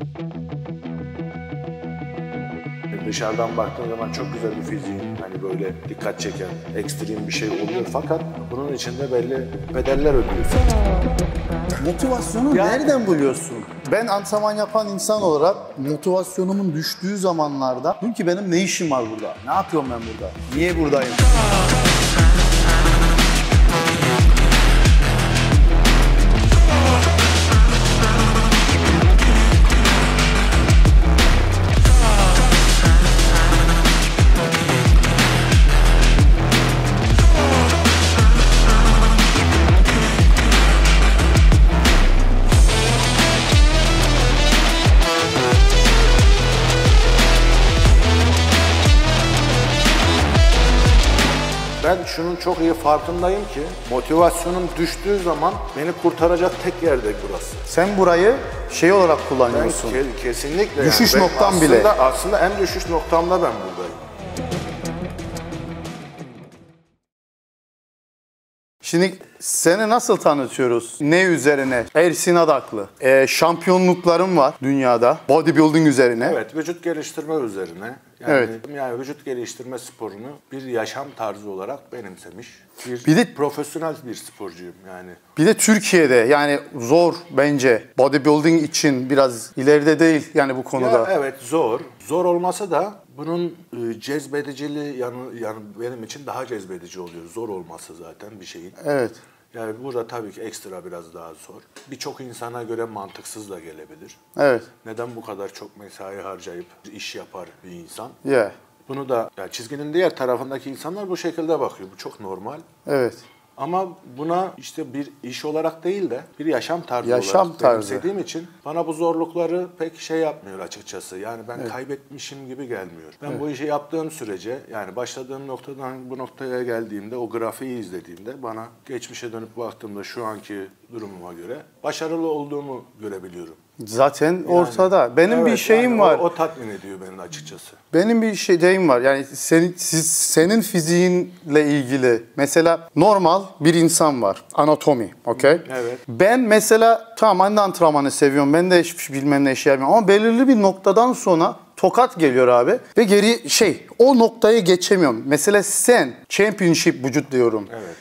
Dışarıdan baktığın zaman çok güzel bir fiziğin, hani böyle dikkat çeken, ekstrem bir şey oluyor fakat bunun içinde belli bedeller ödüyorsun. Motivasyonu nereden buluyorsun? Ben antrenman yapan insan olarak motivasyonumun düştüğü zamanlarda diyorum ki benim ne işim var burada? Ne yapıyorum ben burada? Niye buradayım? Ben şunun çok iyi farkındayım ki motivasyonum düştüğü zaman beni kurtaracak tek yerde burası. Sen burayı şey olarak kullanıyorsun. Ben kesinlikle düşüş yani noktam bile. Aslında en düşüş noktamda ben buradayım. Şimdi seni nasıl tanıtıyoruz? Ne üzerine? Ersin Adaklı. Şampiyonluklarım var dünyada. Bodybuilding üzerine. Evet, vücut geliştirme üzerine. Yani vücut geliştirme sporunu bir yaşam tarzı olarak benimsemiş. Bir de profesyonel bir sporcuyum yani. Bir de Türkiye'de yani zor bence bodybuilding için biraz ileride değil yani bu konuda. Ya evet zor. Zor olmasa da bunun cezbediciliği yani benim için daha cezbedici oluyor. Zor olması zaten bir şeyin. Evet. Yani burada tabii ki ekstra biraz daha zor. Birçok insana göre mantıksız da gelebilir. Evet. Neden bu kadar çok mesai harcayıp iş yapar bir insan? Yeah. Bunu da yani çizginin diğer tarafındaki insanlar bu şekilde bakıyor. Bu çok normal. Evet. Ama buna işte bir iş olarak değil de bir yaşam tarzı olarak benimsediğim için bana bu zorlukları pek şey yapmıyor açıkçası. Yani ben kaybetmişim gibi gelmiyor. Ben bu işi yaptığım sürece yani başladığım noktadan bu noktaya geldiğimde o grafiği izlediğimde bana geçmişe dönüp baktığımda şu anki durumuma göre başarılı olduğumu görebiliyorum. Zaten Yani, ortada. Benim bir şeyim var. O tatmin ediyor beni açıkçası. Benim bir şeyim var. Yani senin fiziğinle ilgili mesela normal bir insan var. Anatomi, okey? Evet. Ben mesela tamam ben de antrenmanı seviyorum. Ben de bilmem ne işe yapıyorum. Ama belirli bir noktadan sonra tokat geliyor abi. Ve geri o noktayı geçemiyorum. Mesela sen championship vücut diyorum. Evet.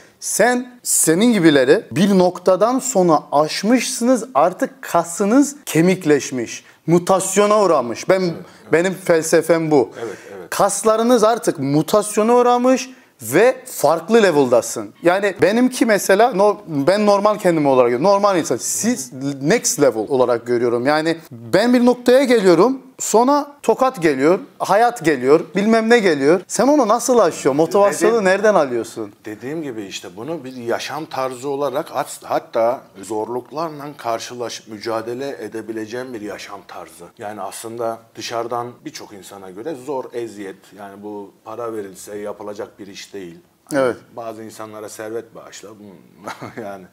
Senin gibileri bir noktadan sonra aşmışsınız, artık kasınız kemikleşmiş, mutasyona uğramış. Benim felsefem bu. Evet. Kaslarınız artık mutasyona uğramış ve farklı level'dasın. Yani benimki mesela ben normal kendimi olarak görüyorum. Normal insan. Siz next level olarak görüyorum. Yani ben bir noktaya geliyorum. Sonra tokat geliyor, hayat geliyor, bilmem ne geliyor. Sen onu nasıl aşıyorsun? Motivasyonu nereden alıyorsun? Dediğim gibi işte bunu bir yaşam tarzı olarak hatta zorluklarla karşılaşıp mücadele edebileceğim bir yaşam tarzı. Yani aslında dışarıdan birçok insana göre zor, eziyet. Yani bu para verilse yapılacak bir iş değil. Evet. Bazı insanlara servet bağışla. Yani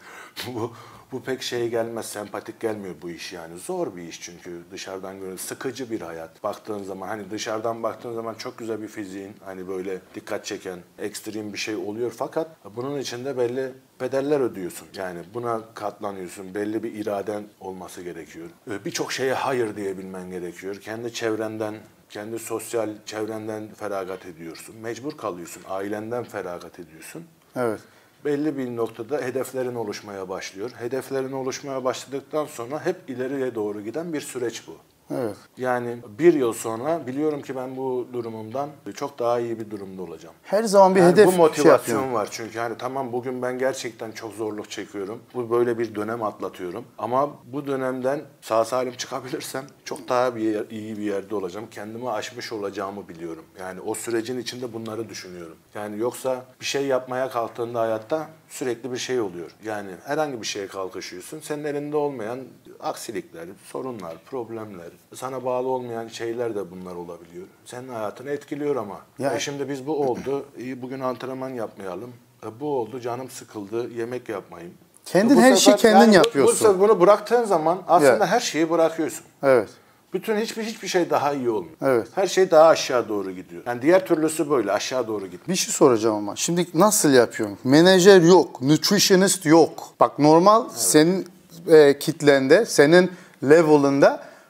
bu pek şey gelmez, sempatik gelmiyor bu iş yani. Zor bir iş çünkü dışarıdan göre sıkıcı bir hayat. Baktığın zaman hani dışarıdan baktığın zaman çok güzel bir fiziğin, hani böyle dikkat çeken, ekstrem bir şey oluyor fakat bunun içinde belli bedeller ödüyorsun. Yani buna katlanıyorsun. Belli bir iraden olması gerekiyor. Birçok şeye hayır diyebilmen gerekiyor. Kendi çevrenden, kendi sosyal çevrenden feragat ediyorsun. Mecbur kalıyorsun. Ailenden feragat ediyorsun. Evet. Belli bir noktada hedeflerin oluşmaya başlıyor. Hedeflerin oluşmaya başladıktan sonra hep ileriye doğru giden bir süreç bu. Evet. Yani bir yıl sonra biliyorum ki ben bu durumumdan çok daha iyi bir durumda olacağım. Her zaman bir yani hedef bu motivasyon var çünkü hani tamam bugün ben gerçekten çok zorluk çekiyorum. Bu böyle bir dönem atlatıyorum. Ama bu dönemden sağ salim çıkabilirsem çok daha iyi bir yerde olacağım. Kendimi aşmış olacağımı biliyorum. Yani o sürecin içinde bunları düşünüyorum. Yani yoksa bir şey yapmaya kalktığında hayatta sürekli bir şey oluyor. Yani herhangi bir şeye kalkışıyorsun. Senin elinde olmayan aksilikler, sorunlar, problemler, sana bağlı olmayan şeyler de bunlar olabiliyor. Senin hayatını etkiliyor ama. Şimdi biz bu oldu, bugün antrenman yapmayalım. Bu oldu, canım sıkıldı, yemek yapmayayım. Kendin her şeyi kendin yapıyorsun. Bunu bıraktığın zaman aslında her şeyi bırakıyorsun. Evet. Bütün hiçbir şey daha iyi olmuyor. Evet. Her şey daha aşağı doğru gidiyor. Yani diğer türlüsü böyle aşağı doğru gidiyor. Bir şey soracağım ama. Şimdi nasıl yapıyorsun? Menajer yok, nutritionist yok. Bak normal senin kitlende, senin level'ında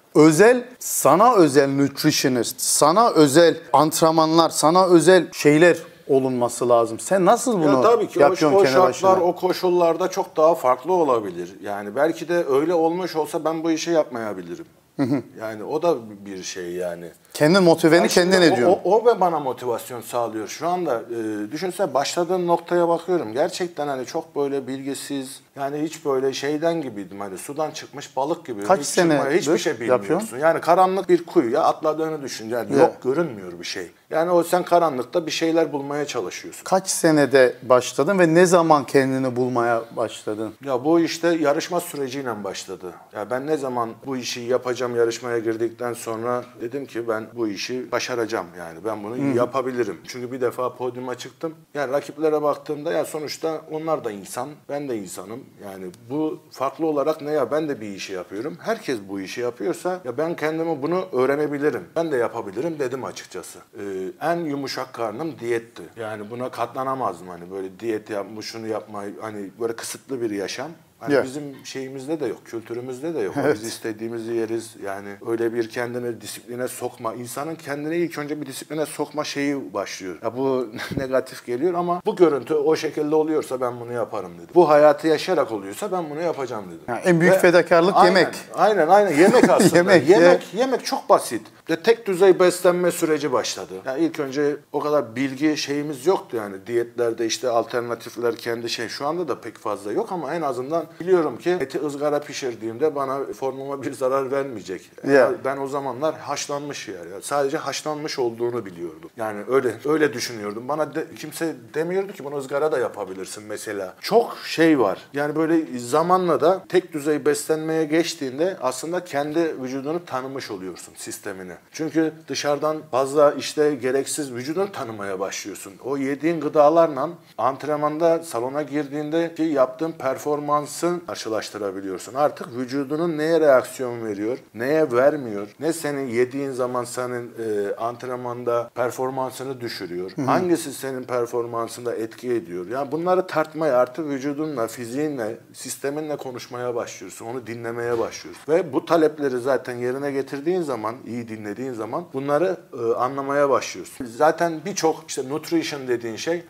özel, sana özel nutritionist, sana özel antrenmanlar, sana özel şeyler olunması lazım. Sen nasıl bunu Ya tabii ki yapıyorsun o kendi şartlar, başına? o koşullarda çok daha farklı olabilir. Yani belki de öyle olmuş olsa ben bu işi yapmayabilirim. Yani o da bir şey yani. Kendin motiveni Ya şimdi kendin ediyorsun. O ve bana motivasyon sağlıyor. Şu anda düşünsene başladığım noktaya bakıyorum. Gerçekten hani çok böyle bilgisiz, yani hiç böyle şeyden gibiydim. Hani sudan çıkmış balık gibi. Kaç Hiç senedir hiçbir şey bilmiyorsun. yapıyorsun? Yani karanlık bir kuyuya atladığını düşün. Yani Evet. yok, görünmüyor bir şey. Yani o sen karanlıkta bir şeyler bulmaya çalışıyorsun. Kaç senede başladın ve ne zaman kendini bulmaya başladın? Ya bu işte yarışma süreciyle başladı. Ya ben ne zaman bu işi yapacağım, yarışmaya girdikten sonra dedim ki ben bu işi başaracağım, yani ben bunu yapabilirim. Çünkü bir defa podyuma çıktım. Yani rakiplere baktığımda ya sonuçta onlar da insan, ben de insanım. Yani bu farklı olarak ne, ya ben de bir işi yapıyorum. Herkes bu işi yapıyorsa ya ben kendime bunu öğrenebilirim. Ben de yapabilirim dedim açıkçası. En yumuşak karnım diyetti. Yani buna katlanamazdım, hani böyle diyet yapma, şunu yapma, hani böyle kısıtlı bir yaşam. Hani Yeah. bizim şeyimizde de yok, kültürümüzde de yok. Evet. Biz istediğimizi yeriz. Yani öyle bir kendini disipline sokma. İnsanın kendini ilk önce bir disipline sokma şeyi başlıyor. Ya bu negatif geliyor ama bu görüntü o şekilde oluyorsa ben bunu yaparım dedim. Bu hayatı yaşayarak oluyorsa ben bunu yapacağım dedim. Yani en büyük fedakarlık aynen, yemek. Aynen yemek aslında. Yemek, yemek çok basit. Ve tek düzey beslenme süreci başladı. Yani ilk önce o kadar bilgi şeyimiz yoktu yani. Diyetlerde işte alternatifler kendi şey. Şu anda da pek fazla yok ama en azından biliyorum ki eti ızgara pişirdiğimde bana formuma bir zarar vermeyecek. Yeah. Ben o zamanlar haşlanmış yani. Sadece haşlanmış olduğunu biliyordum. Yani öyle düşünüyordum. Bana kimse demiyordu ki bunu ızgara da yapabilirsin mesela. Çok şey var. Yani böyle zamanla da tek düzey beslenmeye geçtiğinde aslında kendi vücudunu tanımış oluyorsun, sistemini. Çünkü dışarıdan fazla işte gereksiz vücudunu tanımaya başlıyorsun. O yediğin gıdalarla antrenmanda salona girdiğinde yaptığın performansın karşılaştırabiliyorsun. Artık vücudunun neye reaksiyon veriyor, neye vermiyor, ne senin yediğin zaman senin antrenmanda performansını düşürüyor, hangisi senin performansında etki ediyor. Yani bunları tartmaya, artık vücudunla, fiziğinle, sisteminle konuşmaya başlıyorsun, onu dinlemeye başlıyorsun. Ve bu talepleri zaten yerine getirdiğin zaman, iyi dinlediğin zaman bunları anlamaya başlıyorsun. Zaten birçok işte nutrition dediğin şey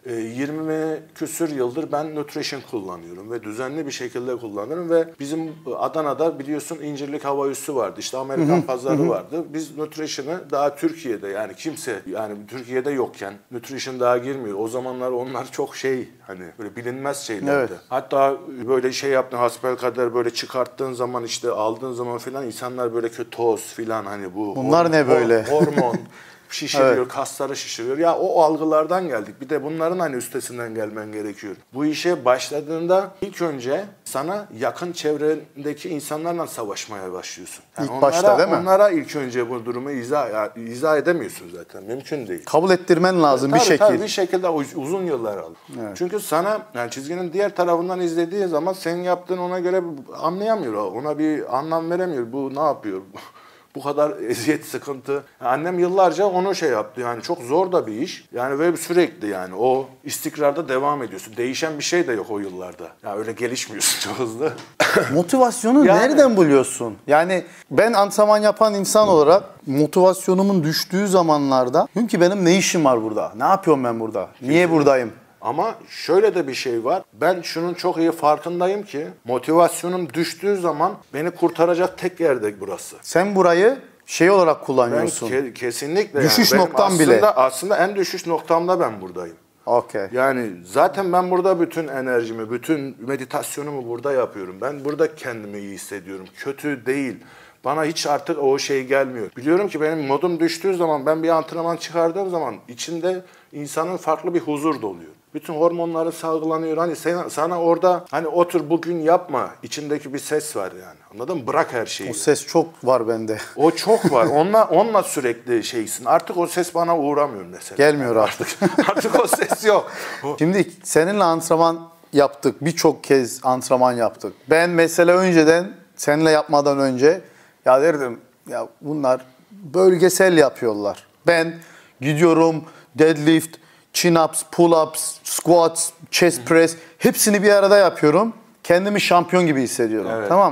20 küsür yıldır ben nutrition kullanıyorum ve düzenli bir şekilde kullanıyorum ve bizim Adana'da biliyorsun İncirlik Hava Üssü vardı. İşte Amerikan pazarı vardı. Biz nutrition'ı daha Türkiye'de, yani kimse, yani Türkiye'de yokken nutrition daha girmiyor. O zamanlar onlar çok şey, hani böyle bilinmez şeylerdi. Evet. Hatta böyle şey yaptın, hasbelkader böyle çıkarttığın zaman, işte aldığın zaman filan insanlar böyle toz filan, hani bu Bunlar ne böyle? Hormon şişiriyor, Evet. kasları şişiriyor. Ya o algılardan geldik. Bir de bunların hani üstesinden gelmen gerekiyor. Bu işe başladığında ilk önce sana yakın çevrendeki insanlarla savaşmaya başlıyorsun. Yani İlk başta değil mi? Onlara ilk önce bu durumu izah edemiyorsun zaten. Mümkün değil. Kabul ettirmen lazım bir şekilde. Tabii bir şekilde uzun yıllar alır. Evet. Çünkü sana yani çizginin diğer tarafından izlediği zaman senin yaptığın ona göre anlayamıyor. Ona bir anlam veremiyor. Bu ne yapıyor? Bu kadar eziyet, sıkıntı. Annem yıllarca onu şey yaptı. Yani çok zor da bir iş. Yani ve sürekli yani o istikrarda devam ediyorsun. Değişen bir şey de yok o yıllarda. Yani öyle gelişmiyorsun çok hızlı. Motivasyonu Yani- nereden buluyorsun? Yani ben antrenman yapan insan olarak motivasyonumun düştüğü zamanlarda diyorum ki benim ne işim var burada? Ne yapıyorum ben burada? Niye buradayım? Ama şöyle de bir şey var. Ben şunun çok iyi farkındayım ki motivasyonum düştüğü zaman beni kurtaracak tek yerde burası. Sen burayı şey olarak Ben kullanıyorsun. kesinlikle Düşüş benim noktam bile. Aslında en düşüş noktamda ben buradayım. Okey. Yani zaten ben burada bütün enerjimi, bütün meditasyonumu burada yapıyorum. Ben burada kendimi iyi hissediyorum. Kötü değil. Bana hiç artık o şey gelmiyor. Biliyorum ki benim modum düştüğü zaman, ben bir antrenman çıkardığım zaman içinde insanın farklı bir huzur doluyor. Bütün hormonları salgılanıyor. Hani sana orada hani otur bugün yapma. İçindeki bir ses var yani. Anladın mı? Bırak her şeyi. O ses çok var bende. O çok var. Onunla sürekli şeysin. Artık o ses bana uğramıyor mesela. Gelmiyor artık. Artık o ses yok. Şimdi seninle antrenman yaptık. Birçok kez antrenman yaptık. Ben mesela önceden seninle yapmadan önce ya derdim ya bunlar bölgesel yapıyorlar. Ben gidiyorum deadlift, chin-ups, pull-ups, squats, chest press hepsini bir arada yapıyorum. Kendimi şampiyon gibi hissediyorum. Evet. Tamam mı?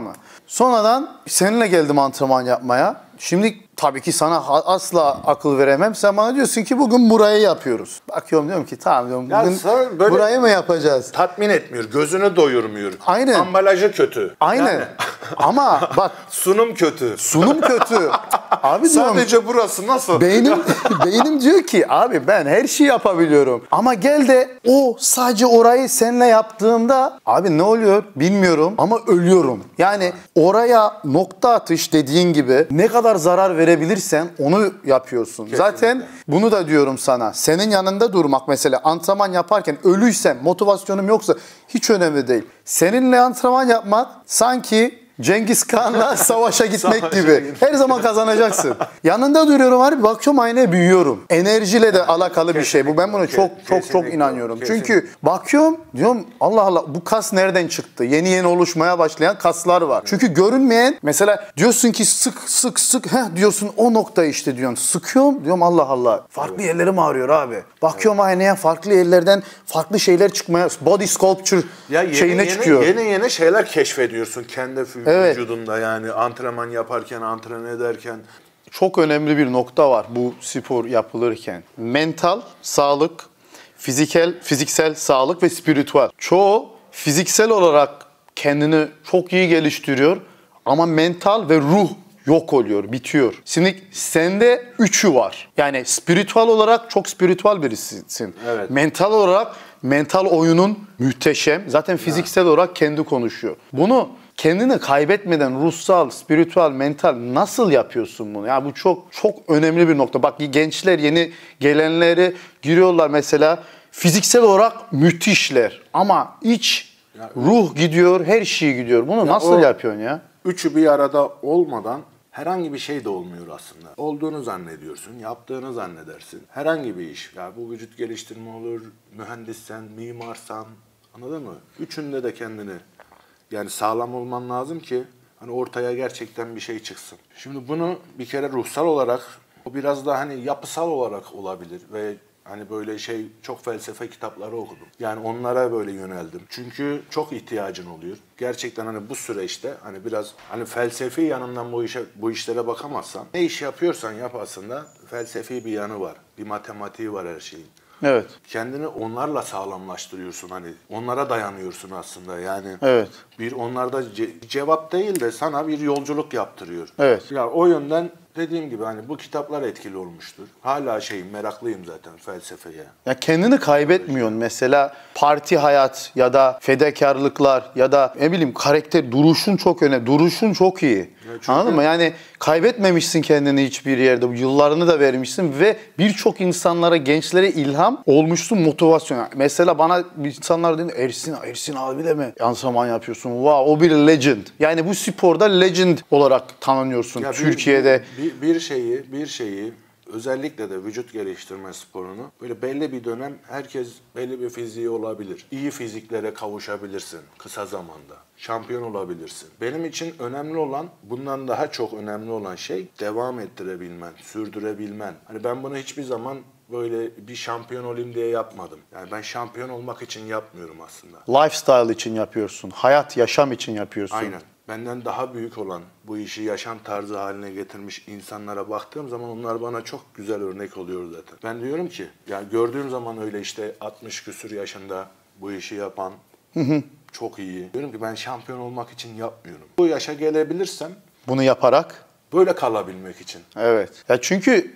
Sonradan seninle geldim antrenman yapmaya. Şimdi tabii ki sana asla akıl veremem. Sen bana diyorsun ki bugün burayı yapıyoruz. Bakıyorum diyorum ki tamam diyorum Ya bugün sen böyle burayı mı yapacağız? tatmin etmiyor, gözünü doyurmuyor. Aynen. Ambalajı kötü. Aynen. Yani Ama bak sunum kötü. sunum kötü. Abi diyorum Sadece burası nasıl? beynim diyor ki abi ben her şeyi yapabiliyorum. Ama gel de o sadece orayı seninle yaptığımda abi ne oluyor bilmiyorum ama ölüyorum. Yani oraya nokta atış dediğin gibi ne kadar zarar verebilirsen onu yapıyorsun. Kesinlikle. Zaten bunu da diyorum sana. Senin yanında durmak mesela antrenman yaparken ölüysem, motivasyonum yoksa hiç önemli değil. Seninle antrenman yapmak sanki Cengiz Khan'la savaşa gitmek gibi. Her zaman kazanacaksın. Yanında duruyorum abi bakıyorum aynaya büyüyorum. Enerjiyle de alakalı bir şey bu. Ben buna çok inanıyorum. Kesinlikle. Çünkü bakıyorum diyorum Allah Allah bu kas nereden çıktı? Yeni oluşmaya başlayan kaslar var. Çünkü görünmeyen mesela diyorsun ki sık diyorsun o nokta işte diyorsun. Sıkıyorum diyorum Allah Allah. Farklı yerlerim ağrıyor abi. Bakıyorum aynaya farklı yerlerden farklı şeyler çıkmaya body sculpture şeyine çıkıyor. Yeni şeyler keşfediyorsun kendi Evet. vücudunda yani antrenman yaparken, antren ederken. Çok önemli bir nokta var bu spor yapılırken. Mental sağlık, fiziksel sağlık ve spiritüel. Çoğu fiziksel olarak kendini çok iyi geliştiriyor ama mental ve ruh yok oluyor, bitiyor. Şimdi sende üçü var. Yani spiritüel olarak çok spiritüel birisisin. Evet. Mental olarak mental oyunun muhteşem. Zaten fiziksel olarak kendi konuşuyor. Bunu kendini kaybetmeden ruhsal, spiritüel, mental nasıl yapıyorsun bunu? Ya bu çok önemli bir nokta. Bak gençler yeni gelenleri giriyorlar mesela fiziksel olarak müthişler ama ruh gidiyor, her şey gidiyor. Bunu nasıl yapıyorsun ya? Üçü bir arada olmadan herhangi bir şey de olmuyor aslında. Olduğunu zannediyorsun, yaptığını zannedersin. Herhangi bir iş. Ya bu vücut geliştirme olur, mühendissen, mimarsan, anladın mı? Üçünde de kendini yani sağlam olman lazım ki hani ortaya gerçekten bir şey çıksın. Şimdi bunu bir kere ruhsal olarak, o biraz da hani yapısal olarak olabilir ve hani böyle çok felsefe kitapları okudum. Yani onlara böyle yöneldim. Çünkü çok ihtiyacın oluyor. Gerçekten hani bu süreçte hani biraz hani felsefi yanından bu işlere bakamazsan ne iş yapıyorsan yap aslında felsefi bir yanı var. Bir matematiği var her şeyin. Evet. Kendini onlarla sağlamlaştırıyorsun hani onlara dayanıyorsun aslında yani. Evet. Bir onlarda cevap değil de sana bir yolculuk yaptırıyor. Evet. Ya o yönden dediğim gibi hani bu kitaplar etkili olmuştur. Hala meraklıyım zaten felsefeye. Ya kendini kaybetmiyorsun. Mesela parti hayat ya da fedakarlıklar ya da ne bileyim karakter duruşun çok önemli. Duruşun çok iyi. çünkü- Anladın mı? Yani kaybetmemişsin kendini hiçbir yerde. Yıllarını da vermişsin ve birçok insanlara, gençlere ilham olmuşsun, motivasyon. Mesela bana insanlar dedi Ersin abi de mi antrenman yapıyorsun? Wow, o bir legend. Yani bu sporda legend olarak tanınıyorsun Ya Türkiye'de. bir şeyi özellikle de vücut geliştirme sporunu böyle belli bir dönem herkes belli bir fiziği olabilir. İyi fiziklere kavuşabilirsin kısa zamanda. Şampiyon olabilirsin. Benim için önemli olan, bundan daha çok önemli olan şey devam ettirebilmen, sürdürebilmen. Hani ben bunu hiçbir zaman böyle bir şampiyon olayım diye yapmadım. Yani ben şampiyon olmak için yapmıyorum aslında. Lifestyle için yapıyorsun. Hayat, yaşam için yapıyorsun. Aynen. Benden daha büyük olan, bu işi yaşam tarzı haline getirmiş insanlara baktığım zaman onlar bana çok güzel örnek oluyor zaten. Ben diyorum ki, yani gördüğüm zaman öyle 60 küsür yaşında bu işi yapan çok iyi. Diyorum ki ben şampiyon olmak için yapmıyorum. Bu yaşa gelebilirsem Bunu yaparak. böyle kalabilmek için. Evet. Ya çünkü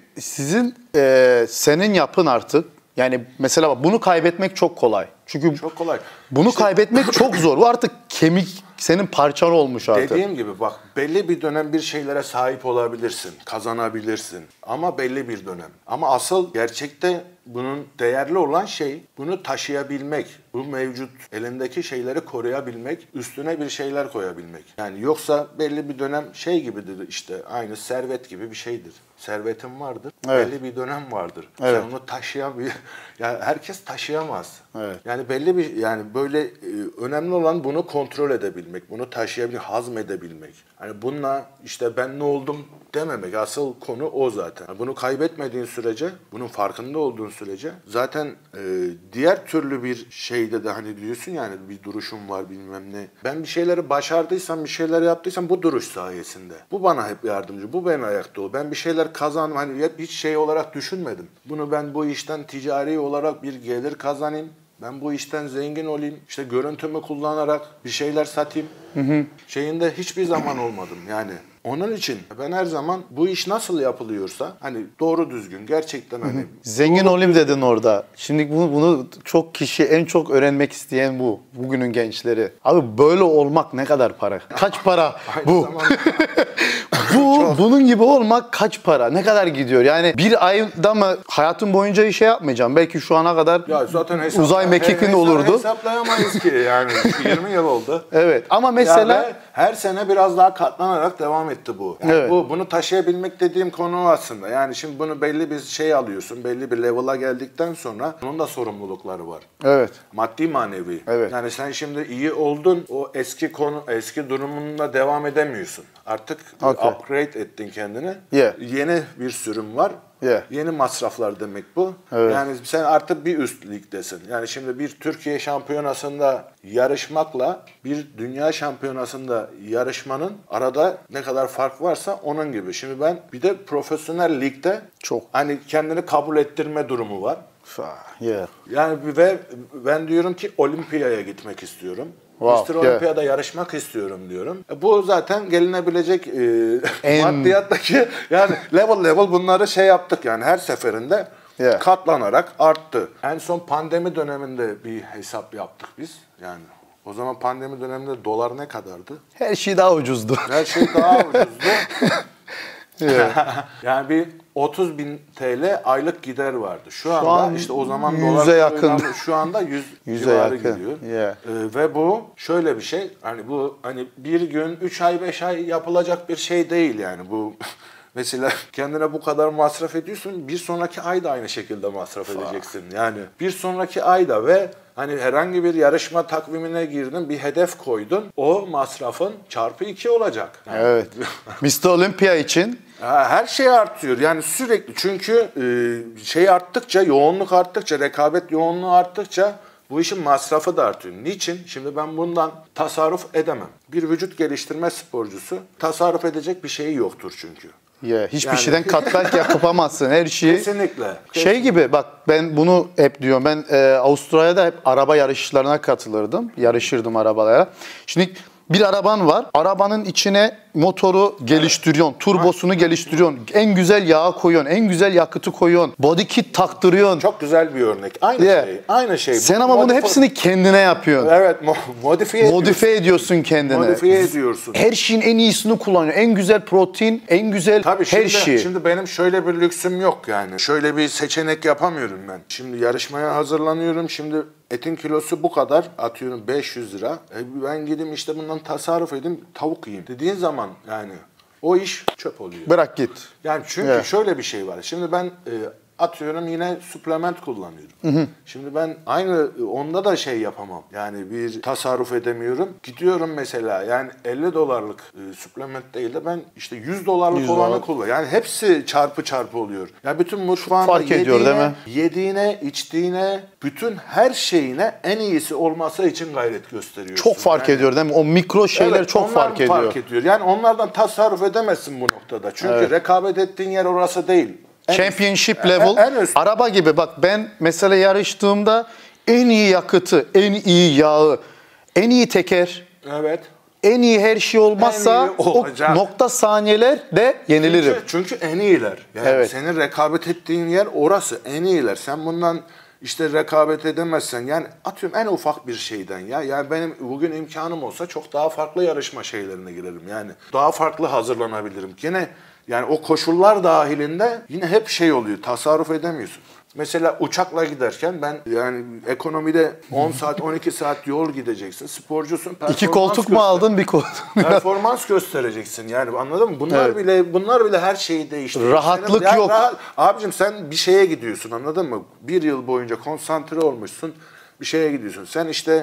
senin yapın artık. Yani mesela bak, bunu kaybetmek çok kolay. Çünkü Çok kolay. bunu kaybetmek çok zor. Bu artık kemik senin parçan olmuş artık. Dediğim gibi bak belli bir dönem bir şeylere sahip olabilirsin, kazanabilirsin ama belli bir dönem. Ama asıl gerçekte bunun değerli olan şey bunu taşıyabilmek, bu mevcut elindeki şeyleri koruyabilmek, üstüne bir şeyler koyabilmek. Yani yoksa belli bir dönem gibidir işte aynı servet gibi bir şeydir. Servetin vardır, Evet. belli bir dönem vardır. Evet. Sen onu yani herkes taşıyamaz. Evet. Yani böyle önemli olan bunu kontrol edebilmek, bunu taşıyabilmek, hazmedebilmek. Hani Hani bununla işte ben ne oldum dememek. Asıl konu o zaten. Yani bunu kaybetmediğin sürece, bunun farkında olduğun sürece zaten diğer türlü bir şeyde de hani diyorsun yani bir duruşum var bilmem ne. Ben bir şeyleri başardıysam, bir şeyler yaptıysam bu duruş sayesinde. Bu bana hep yardımcı. Bu beni ayakta ol. Ben bir şeyler kazandım. Hani hep hiç şey olarak düşünmedim. Bunu ben bu işten ticari olarak bir gelir kazanayım. Ben bu işten zengin olayım, işte görüntümü kullanarak bir şeyler satayım. Şeyinde hiçbir zaman olmadım yani. Onun için ben her zaman bu iş nasıl yapılıyorsa hani doğru düzgün gerçekten hani Zengin olayım dedin orada. Şimdi bunu çok kişi en çok öğrenmek isteyen bu. Bugünün gençleri. Abi böyle olmak ne kadar para? Kaç para bu? Bunun gibi olmak kaç para? Ne kadar gidiyor? Yani bir ayda mı hayatım boyunca işe yapmayacağım? Belki şu ana kadar ya zaten uzay mekikin olurdu. Hesaplayamayız ki yani 20 yıl oldu. Evet ama mesela ya her sene biraz daha katlanarak devam etti bu. Yani evet. Bunu taşıyabilmek dediğim konu aslında. Yani şimdi bunu belli bir şey alıyorsun, belli bir level'a geldikten sonra bunun da sorumlulukları var. Evet. Maddi manevi. Evet. Yani sen şimdi iyi oldun, o eski durumunda devam edemiyorsun. Artık upgrade ettin kendini. Yeah. Yeni bir sürüm var. Yeah. Yeni masraflar demek bu. Evet. Yani sen artık bir üst ligdesin. Yani şimdi bir Türkiye şampiyonasında yarışmakla bir dünya şampiyonasında yarışmanın arada ne kadar fark varsa onun gibi. Şimdi ben bir de profesyonel ligde çok hani kendini kabul ettirme durumu var. Yeah. Yani ve ben diyorum ki olimpiyaya gitmek istiyorum. Wow, Mr. Olympia'da yarışmak istiyorum diyorum. Bu zaten gelinebilecek maddiyattaki yani level bunları şey yaptık yani her seferinde katlanarak arttı. En son pandemi döneminde bir hesap yaptık biz. Yani o zaman pandemi döneminde dolar ne kadardı? Her şey daha ucuzdu. Her şey daha ucuzdu. Yani bir 30.000 TL aylık gider vardı. Şu anda işte o zaman dolar yakın. Şu anda 100 100'e civarı yakın. gidiyor. Yeah. Ve bu şöyle bir şey. Hani bu hani bir gün 3 ay 5 ay yapılacak bir şey değil yani bu. Mesela kendine bu kadar masraf ediyorsun, bir sonraki ay da aynı şekilde masraf edeceksin. Yani bir sonraki ayda ve hani herhangi bir yarışma takvimine girdin, bir hedef koydun, o masrafın çarpı 2 olacak. Yani. Evet. Mr. Olympia için her şey artıyor yani sürekli çünkü şey arttıkça, yoğunluk arttıkça, rekabet yoğunluğu arttıkça bu işin masrafı da artıyor. Niçin? Şimdi ben bundan tasarruf edemem. Bir vücut geliştirme sporcusu tasarruf edecek bir şeyi yoktur çünkü. hiçbir Yani- şeyden katlank yapamazsın her şeyi. Kesinlikle. Şey gibi bak ben bunu hep diyorum. Ben Avustralya'da hep araba yarışlarına katılırdım. Yarışırdım arabalara. Şimdi bir araban var. Arabanın içine motoru geliştiriyorsun. Turbosunu geliştiriyorsun. En güzel yağı koyuyorsun. En güzel yakıtı koyuyorsun. Body kit taktırıyorsun. Çok güzel bir örnek. Aynı şey. Aynı şey. Sen ama bunu hepsini kendine yapıyorsun. Evet, modifiye ediyorsun kendini. Modifiye ediyorsun. Her şeyin en iyisini kullanıyorsun. En güzel protein, en güzel Tabii her şey. Şimdi benim şöyle bir lüksüm yok yani. Şöyle bir seçenek yapamıyorum ben. Şimdi yarışmaya hazırlanıyorum. Şimdi etin kilosu bu kadar. Atıyorum 500 lira. Ben gideyim işte bundan tasarruf edeyim, tavuk yiyeyim dediğin zaman yani o iş çöp oluyor. Bırak git. Yani çünkü şöyle bir şey var. Şimdi ben atıyorum yine suplement kullanıyorum. Şimdi ben aynı onda da şey yapamam. Yani bir tasarruf edemiyorum. Gidiyorum mesela yani 50 dolarlık suplement değil de ben işte 100 dolarlık olanı kullanıyorum. Yani hepsi çarpı oluyor. Yani bütün mutfağında fark ediyor değil mi? Yediğine, içtiğine, bütün her şeyine en iyisi olması için gayret gösteriyorsun. Çok fark ediyor değil mi? O mikro şeyler Evet, çok onlar fark ediyor. Yani onlardan tasarruf edemezsin bu noktada. Çünkü rekabet ettiğin yer orası değil. Championship level. En üst. Araba gibi bak ben mesela yarıştığımda en iyi yakıtı, en iyi yağı, en iyi teker, Evet. en iyi her şey olmazsa En iyi olacak. o nokta saniyeler de yenilirim. Çünkü en iyiler. Yani Evet. senin rekabet ettiğin yer orası. En iyiler. Sen bundan işte rekabet edemezsen yani atıyorum en ufak bir şeyden ya. Yani benim bugün imkanım olsa çok daha farklı yarışma şeylerine girerim. Yani daha farklı hazırlanabilirim. Yine yani o koşullar dahilinde yine hep şey oluyor. Tasarruf edemiyorsun. Mesela uçakla giderken ben yani ekonomide 10 saat 12 saat yol gideceksin. Sporcusun. İki koltuk mu aldın bir koltuk? Performans göstereceksin yani anladın mı? Bunlar bile her şeyi değiştiriyor. Rahatlık Yani yok. Abicim sen bir şeye gidiyorsun anladın mı? Bir yıl boyunca konsantre olmuşsun bir şeye gidiyorsun. Sen işte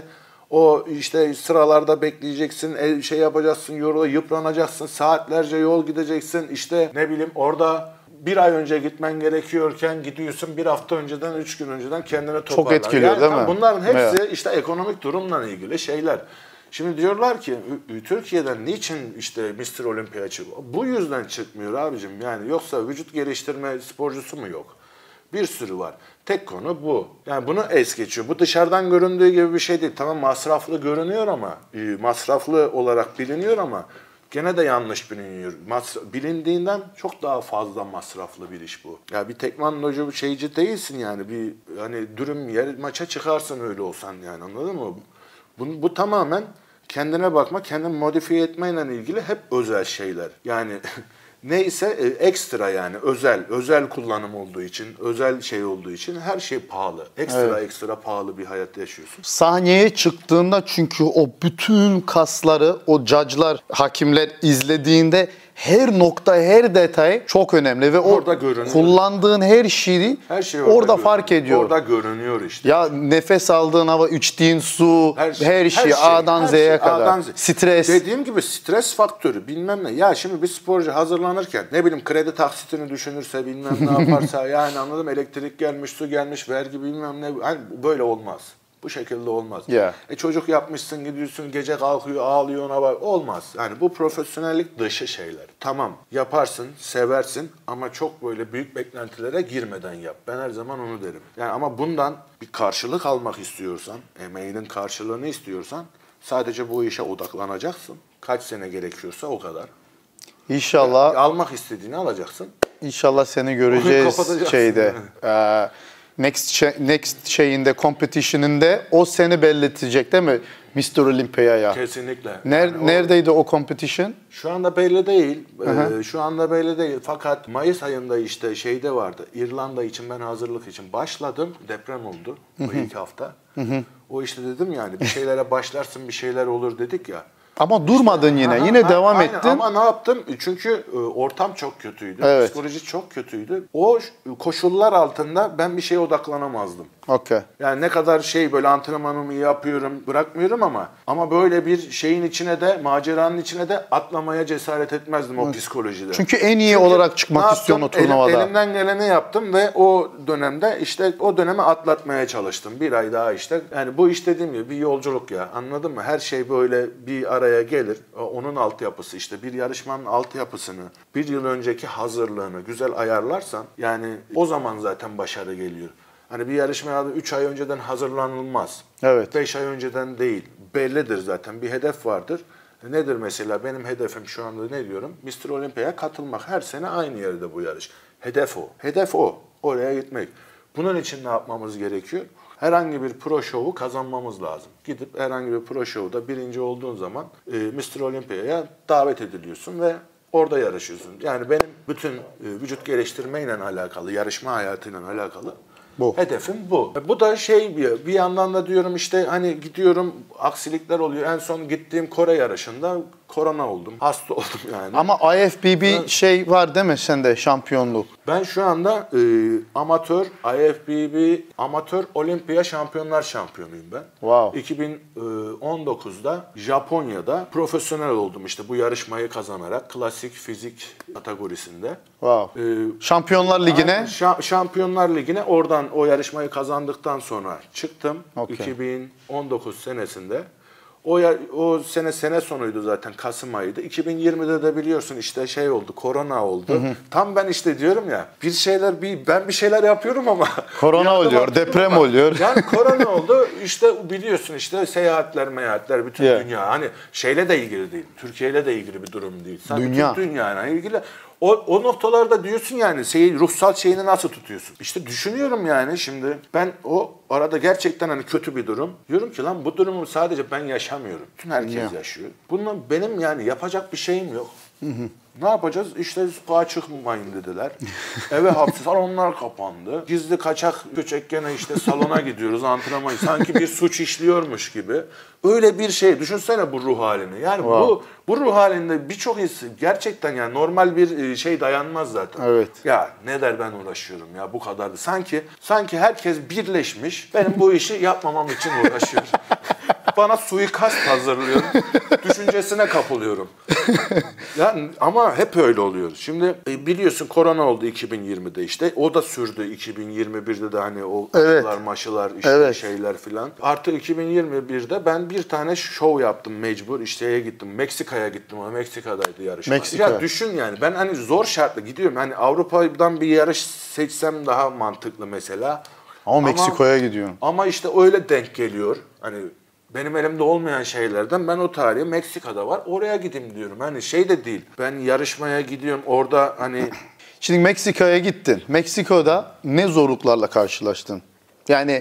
O işte sıralarda bekleyeceksin, şey yapacaksın, yıpranacaksın, saatlerce yol gideceksin. İşte ne bileyim orada bir ay önce gitmen gerekiyorken gidiyorsun bir hafta önceden, 3 gün önceden kendini toparlar. Çok etkiliyor değil mi? Bunların hepsi Evet. işte ekonomik durumla ilgili şeyler. Şimdi diyorlar ki Türkiye'den niçin işte Mr. Olympia çıkıyor? Bu yüzden çıkmıyor abicim. Yani yoksa vücut geliştirme sporcusu mu yok? Bir sürü var. Tek konu bu. Yani bunu es geçiyor. Bu dışarıdan göründüğü gibi bir şey değil. Tamam masraflı görünüyor ama, masraflı olarak biliniyor ama gene de yanlış biliniyor. Bilindiğinden çok daha fazla masraflı bir iş bu. Ya bir tekvandocu şeyci değilsin yani. Bir hani dürüm yer maça çıkarsın öyle olsan yani anladın mı? Bu tamamen kendine bakma, kendini modifiye etmeyle ilgili hep özel şeyler. Yani neyse ekstra yani özel kullanım olduğu için, özel şey olduğu için her şey pahalı. Ekstra pahalı bir hayat yaşıyorsun. Sahneye çıktığında çünkü o bütün kasları o judge'lar, hakimler izlediğinde her nokta, her detay çok önemli ve Orada o görünüyor. kullandığın her şeyi Her şey orada fark ediyor. Orada görünüyor işte. Ya nefes aldığın hava, içtiğin su, her şey A'dan her Z'ye şey, kadar. A'dan Z. Stres. Dediğim gibi stres faktörü bilmem ne. Ya şimdi bir sporcu hazırlanırken ne bileyim kredi taksitini düşünürse bilmem ne yaparsa yani anladım elektrik gelmiş, su gelmiş, vergi bilmem ne. Hani böyle olmaz. Bu şekilde olmaz. Yeah. Çocuk yapmışsın gidiyorsun gece kalkıyor ağlıyor ona bak. Olmaz. Yani bu profesyonellik dışı şeyler. Tamam yaparsın, seversin ama çok böyle büyük beklentilere girmeden yap. Ben her zaman onu derim. Yani ama bundan bir karşılık almak istiyorsan, emeğinin karşılığını istiyorsan sadece bu işe odaklanacaksın. Kaç sene gerekiyorsa o kadar. İnşallah Almak istediğini alacaksın. İnşallah seni Onu göreceğiz kapatacaksın. şeyde. Next şeyinde, competition'inde o seni belirtecek değil mi? Mr. Olympia'ya. Kesinlikle. Neredeydi o competition? Şu anda belli değil. Şu anda belli değil. Fakat Mayıs ayında işte şeyde vardı. İrlanda için ben hazırlık için başladım. Deprem oldu bu ilk hafta. O işte dedim yani bir şeylere başlarsın bir şeyler olur dedik ya. Ama durmadın yine. Yine devam aynen. ettin. Ama ne yaptım? Çünkü ortam çok kötüydü. Evet. Psikoloji çok kötüydü. O koşullar altında ben bir şeye odaklanamazdım. Okay. Yani ne kadar şey böyle antrenmanımı yapıyorum, bırakmıyorum ama böyle bir şeyin içine de, maceranın içine de atlamaya cesaret etmezdim o psikolojide. Çünkü en iyi olarak çıkmak istiyorsun o turnuvada. Elimden geleni yaptım ve o dönemde işte o dönemi atlatmaya çalıştım. Bir ay daha işte. Yani bu iş dediğim gibi bir yolculuk ya. Anladın mı? Her şey böyle bir araya gelir. Onun altyapısı işte bir yarışmanın altyapısını, bir yıl önceki hazırlığını güzel ayarlarsan yani o zaman zaten başarı geliyor. Hani bir yarışmaya 3 ay önceden hazırlanılmaz. Evet. 5 ay önceden değil. Bellidir zaten. Bir hedef vardır. Nedir mesela? Benim hedefim şu anda ne diyorum? Mr. Olympia'ya katılmak. Her sene aynı yerde bu yarış. Hedef o. Hedef o. Oraya gitmek. Bunun için ne yapmamız gerekiyor? Herhangi bir pro show'u kazanmamız lazım. Gidip herhangi bir pro show'da birinci olduğun zaman Mr. Olympia'ya davet ediliyorsun ve orada yarışıyorsun. Yani benim bütün vücut geliştirmeyle alakalı, yarışma hayatıyla alakalı hedefim bu. Bu da şey bir yandan da diyorum işte hani gidiyorum aksilikler oluyor. En son gittiğim Kore yarışında korona oldum. Hasta oldum yani. Ama IFBB şey var değil mi sende şampiyonluk? Ben şu anda amatör IFBB amatör olimpiya şampiyonlar şampiyonuyum ben. Wow. 2019'da Japonya'da profesyonel oldum işte bu yarışmayı kazanarak klasik fizik kategorisinde. Wow. Şampiyonlar Ligi'ne? Şampiyonlar Ligi'ne oradan o yarışmayı kazandıktan sonra çıktım. Okay. 2019 senesinde. O sene sonuydu zaten Kasım ayıydı. 2020'de de biliyorsun işte şey oldu, korona oldu. Tam ben işte diyorum ya ben bir şeyler yapıyorum ama Korona oluyor, deprem oluyor. Yani korona oldu. İşte biliyorsun işte seyahatler bütün dünya hani şeyle de ilgili değil. Türkiye ile de ilgili bir durum değil. Sadece Dünya. Dünyayla ilgili. O noktalarda diyorsun yani ruhsal şeyini nasıl tutuyorsun? İşte düşünüyorum yani şimdi ben o arada gerçekten hani kötü bir durum. Diyorum ki lan bu durumu sadece ben yaşamıyorum. Bütün herkes yaşıyor. Bunun benim yani yapacak bir şeyim yok. Ne yapacağız? İşte sokağa çıkmayın dediler. Eve hapsi salonlar kapandı. Gizli kaçak göçek gene işte salona gidiyoruz antrenman. Sanki bir suç işliyormuş gibi. Öyle bir şey. Düşünsene bu ruh halini. Yani bu ruh halinde birçok insan gerçekten yani normal bir şey dayanmaz zaten. Evet. Ya ne der ben uğraşıyorum ya bu kadardı. Sanki herkes birleşmiş. Benim bu işi yapmamam için uğraşıyor. bana suikast hazırlıyor. Düşüncesine kapılıyorum. Yani ama hep öyle oluyor. Şimdi biliyorsun korona oldu 2020'de işte. O da sürdü 2021'de de hani o aşılar maşılar işte şeyler filan. Artı 2021'de ben bir tane şov yaptım mecbur. İşte gittim. Meksika'ya gittim. Meksika'daydı yarışma. Meksika. Ya düşün yani ben hani zor şartla gidiyorum. Hani Avrupa'dan bir yarış seçsem daha mantıklı mesela. Ama Meksiko'ya gidiyorsun. Ama işte öyle denk geliyor. Hani benim elimde olmayan şeylerden ben o tarihe Meksika'da var. Oraya gideyim diyorum. Hani şey de değil. Ben yarışmaya gidiyorum. Orada hani Şimdi Meksika'ya gittin. Meksiko'da ne zorluklarla karşılaştın? Yani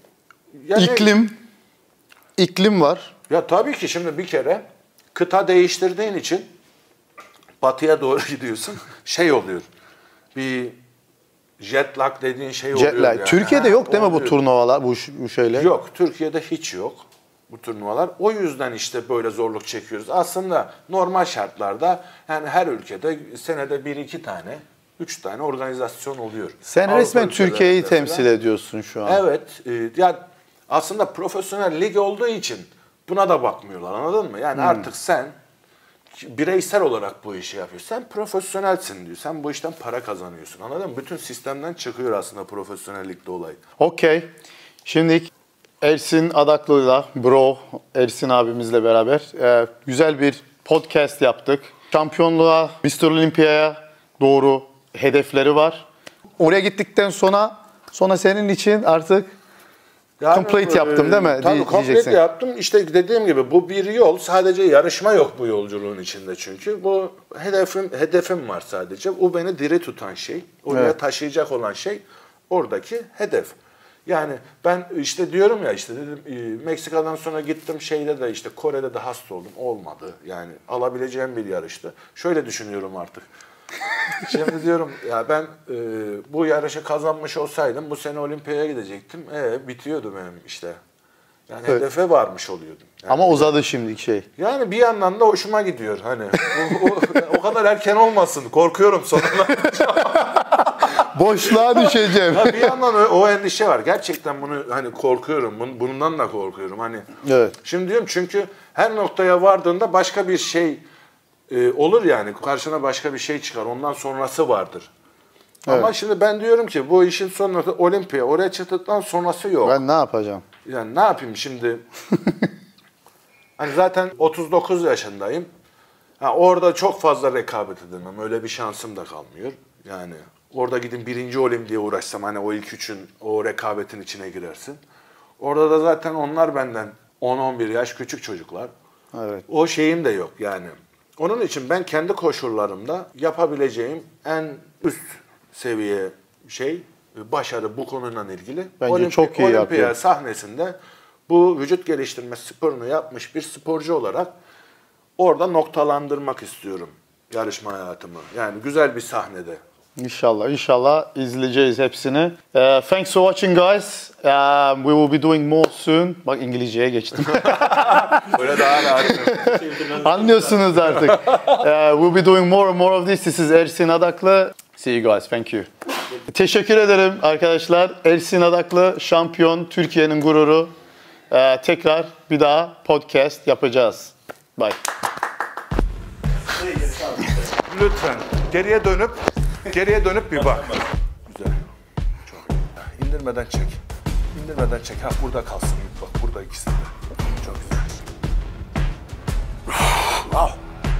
iklim var. Ya tabii ki şimdi bir kere kıta değiştirdiğin için batıya doğru gidiyorsun. Şey oluyor. Bir jet lag dediğin şey oluyor. Jet lag. Yani. Türkiye'de yok değil mi bu oluyor. turnuvalar, bu şeyler? Yok. Türkiye'de hiç yok bu turnuvalar. O yüzden işte böyle zorluk çekiyoruz. Aslında normal şartlarda yani her ülkede senede 1-2 tane, 3 tane organizasyon oluyor. Sen Avrupa resmen Türkiye'yi ülkelerinde temsil falan. ediyorsun şu an. Evet. Ya aslında profesyonel lig olduğu için buna da bakmıyorlar, anladın mı? Yani artık sen bireysel olarak bu işi yapıyorsun. Sen profesyonelsin diyor. Sen bu işten para kazanıyorsun. Anladın mı? Bütün sistemden çıkıyor aslında profesyonellikte olay. Okey. Şimdi Ersin Adaklı'yla, bro Ersin abimizle beraber güzel bir podcast yaptık. Şampiyonluğa, Mr. Olympia'ya doğru hedefleri var. Oraya gittikten sonra senin için artık complete yaptım değil mi? Tabii complete yaptım. İşte dediğim gibi bu bir yol. Sadece yarışma yok bu yolculuğun içinde çünkü. Bu hedefim var sadece. O beni diri tutan şey. Oraya taşıyacak olan şey oradaki hedef. Yani ben işte diyorum ya işte dedim Meksika'dan sonra gittim şeyde de işte Kore'de de hasta oldum. Olmadı. Yani alabileceğim bir yarıştı. Şöyle düşünüyorum artık. Şimdi diyorum ya ben bu yarışı kazanmış olsaydım bu sene Olimpiyaya gidecektim. Bitiyordu benim işte. Yani hedefe varmış oluyordum. Yani ama uzadı şimdiki şey. Yani bir yandan da hoşuma gidiyor hani. O kadar erken olmasın. Korkuyorum sonunda. Boşluğa düşeceğim. Ya bir yandan o endişe var. Gerçekten bunu hani korkuyorum. Bundan da korkuyorum. Hani. Evet. Şimdi diyorum çünkü her noktaya vardığında başka bir şey olur yani. Karşına başka bir şey çıkar. Ondan sonrası vardır. Evet. Ama şimdi ben diyorum ki bu işin sonrası Olimpiya. Oraya çıktıktan sonrası yok. Ben ne yapacağım? Yani ne yapayım şimdi? Hani zaten 39 yaşındayım. Orada çok fazla rekabet edemem. Öyle bir şansım da kalmıyor. Yani orada gidin birinci olayım diye uğraşsam hani o ilk üçün o rekabetin içine girersin. Orada da zaten onlar benden 10-11 yaş küçük çocuklar. Evet. O şeyim de yok yani. Onun için ben kendi koşullarımda yapabileceğim en üst seviye başarı bu konuyla ilgili. Bence çok iyi Olimpiya yapıyor. sahnesinde bu vücut geliştirme sporunu yapmış bir sporcu olarak orada noktalandırmak istiyorum yarışma hayatımı. Yani güzel bir sahnede. İnşallah izleyeceğiz hepsini. Thanks for watching guys. We will be doing more soon. Bak İngilizceye geçtim. Böyle daha rahat. Anlıyorsunuz artık. We'll be doing more and more of this. This is Ersin Adaklı. See you guys. Thank you. Teşekkür ederim arkadaşlar. Ersin Adaklı şampiyon, Türkiye'nin gururu. Tekrar bir daha podcast yapacağız. Bye. Lütfen geriye dönüp bir bak. Güzel. Çok iyi. İndirmeden çek. Burada kalsın. Bak burada ikisi de. Çok güzel. Al.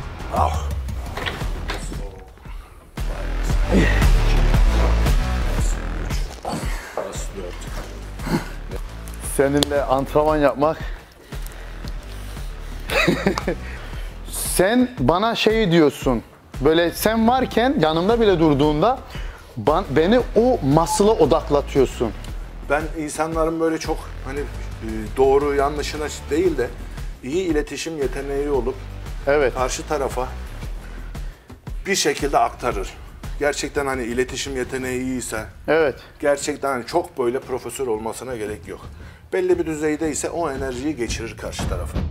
Seninle antrenman yapmak. Sen bana şey diyorsun. Böyle sen varken yanımda bile durduğunda beni o muscle'a odaklatıyorsun. Ben insanların böyle çok hani doğru yanlışına değil de iyi iletişim yeteneği olup karşı tarafa bir şekilde aktarır. Gerçekten hani iletişim yeteneği iyiyse, gerçekten hani çok böyle profesör olmasına gerek yok. Belli bir düzeyde ise o enerjiyi geçirir karşı tarafa.